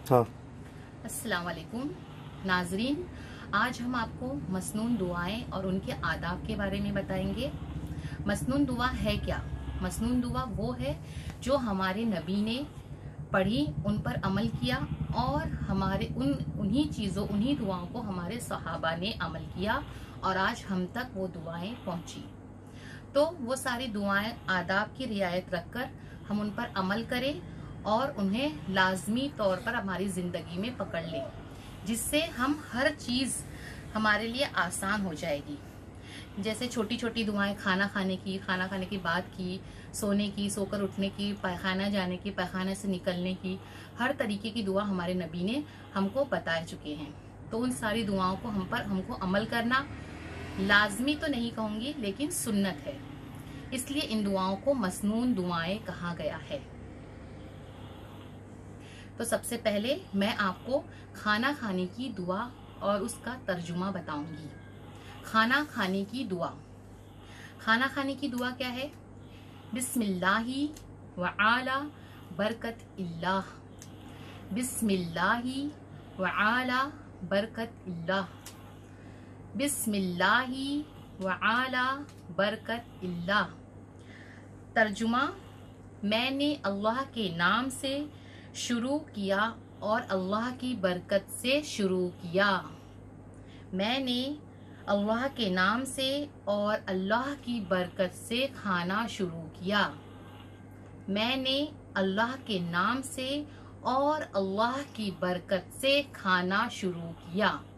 हाँ। अस्सलाम वालेकुम नाजरीन, आज हम आपको मसनून दुआएं और उनके आदाब के बारे में बताएंगे। मसनून दुआ है क्या? मसनून दुआ वो है जो हमारे नबी ने पढ़ी, उन पर अमल किया और हमारे उन्हीं दुआओं को हमारे सहाबा ने अमल किया और आज हम तक वो दुआएं पहुंची। तो वो सारी दुआएं आदाब की रियायत रखकर हम उन पर अमल करें और उन्हें लाजमी तौर पर हमारी जिंदगी में पकड़ लें, जिससे हम हर चीज हमारे लिए आसान हो जाएगी। जैसे छोटी छोटी दुआएं खाना खाने की, खाना खाने के बाद की, सोने की, सोकर उठने की, पैखाना जाने की, पैखाने से निकलने की, हर तरीके की दुआ हमारे नबी ने हमको बता चुके हैं। तो उन सारी दुआओं को हमको अमल करना लाजमी तो नहीं कहूंगी, लेकिन सुन्नत है, इसलिए इन दुआओं को मसनून दुआएं कहा गया है। तो सबसे पहले मैं आपको खाना खाने की दुआ और उसका तर्जुमा बताऊंगी। खाना खाने की दुआ। खाना खाने की दुआ क्या है? बिस्मिल्लाही व आला बरकत इल्लाह, बिस्मिल्लाही व आला बरकत इल्लाह, बिस्मिल्लाही व आला बरकत इल्लाह। तर्जुमा, मैंने अल्लाह के नाम से शुरू किया और अल्लाह की बरकत से शुरू किया। मैंने अल्लाह के नाम से और अल्लाह की बरकत से खाना शुरू किया। मैंने अल्लाह के नाम से और अल्लाह की बरकत से खाना शुरू किया।